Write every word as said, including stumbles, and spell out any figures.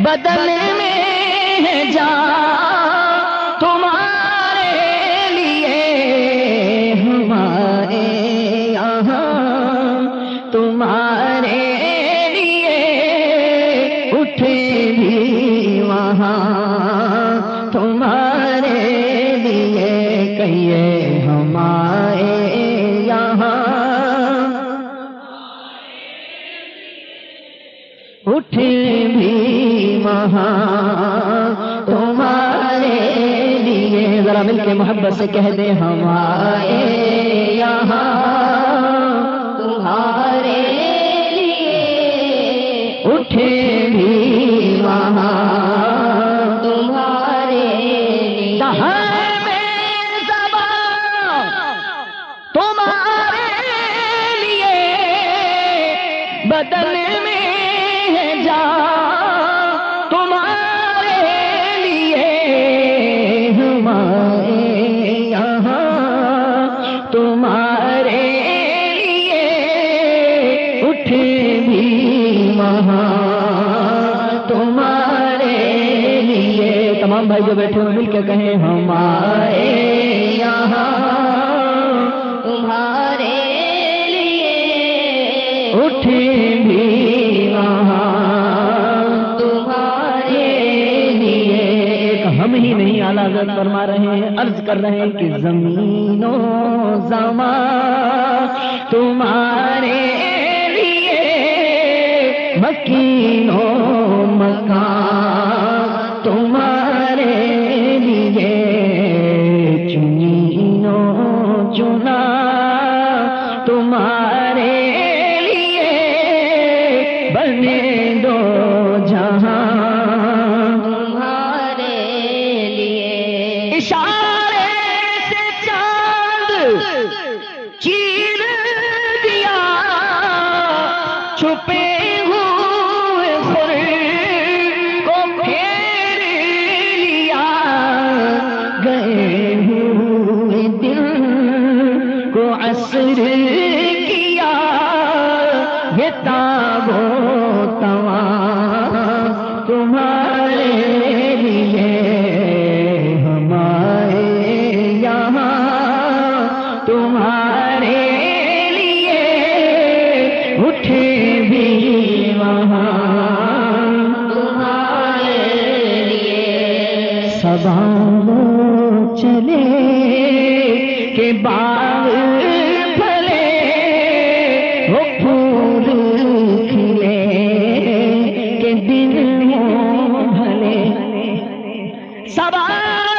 بدن میں ہے جان تمہارے لیے ہمارے یہاں تمہارے لیے اٹھے بھی وہاں تمہارے لیے کہیے ہمارے یہاں اٹھے بھی وہاں تمہارے لیے ذرا مل کے محبت سے کہہ دے ہمارے یہاں تمہارے لیے اٹھے بھی وہاں تمہارے لیے تمہارے لیے بدن میں ہے جان تمہارے لیے ہمارے یہاں تمہارے لیے اٹھے بھی وہاں تمہارے لیے تمام بھائی جو بیٹھے ہوئے مل کے کہیں ہمارے یہاں تمہارے لیے اٹھے بھی وہاں تمہارے لیے ایک ہم ہی نہیں اعلیٰ حضرت فرما رہے ہیں عرض کر رہے ہیں کہ زمین و زمان تمہارے لیے مکین و مکان تمہارے لیے چنین و چنا تمہارے لیے بنے دو جہاں تمہارے لیے اشارے سے چاند چیر دیا چھپے ہوئے خور کو پھیر لیا گئے ہوئے دل کو عصر کیا یہ تاب و تواں تمہارے لیے ہمارے یہاں تمہارے لیے اٹھے بھی وہاں تمہارے لیے سباؤں چلے کہ باغ پھلے وہ پھول کھلے کہ دن ہو بھلے سبا